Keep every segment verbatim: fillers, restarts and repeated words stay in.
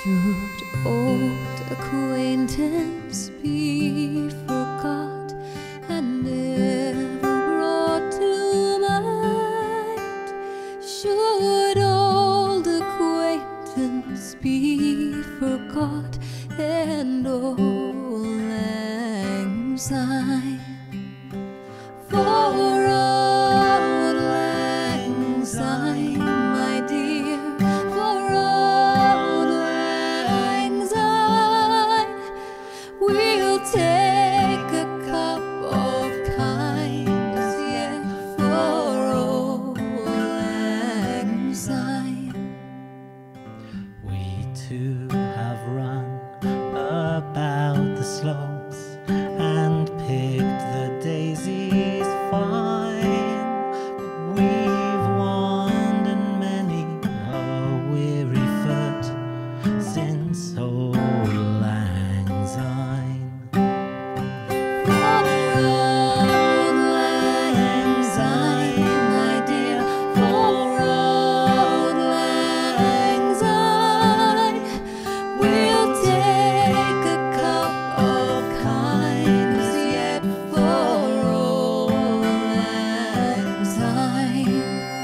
Should old acquaintance be forgot and never brought to mind? Should old acquaintance be forgot and Auld Lang Syne? For Auld Lang Syne, my dear, for Auld Lang Syne, we'll take a cup of kindness, yet for Auld Lang Syne. We two have run about the slopes and picked the daisies fine. We've wandered many a weary foot since Auld Lang Syne. For Auld Lang Syne, my dear, for Auld Lang Syne, we'll take a cup of kindness, yet for Auld Lang Syne.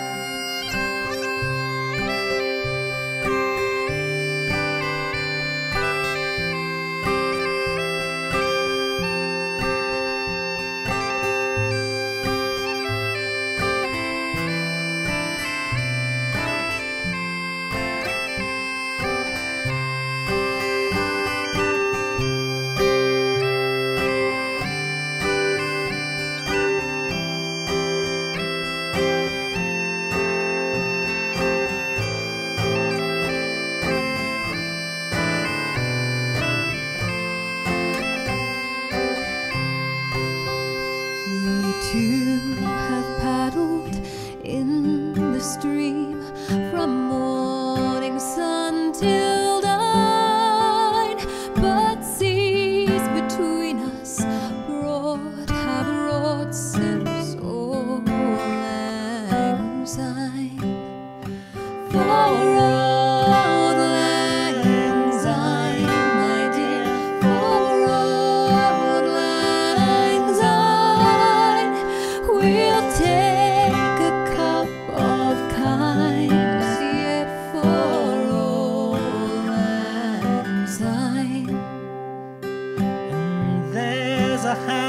We two have paddled in the stream from morning sun till dawn, but seas between us broad have wrought since Auld Lang Syne. For Auld Lang Syne, my dear, for Auld Lang Syne, we'll take a cup of kindness, yet for Auld Lang Syne. And there's a hand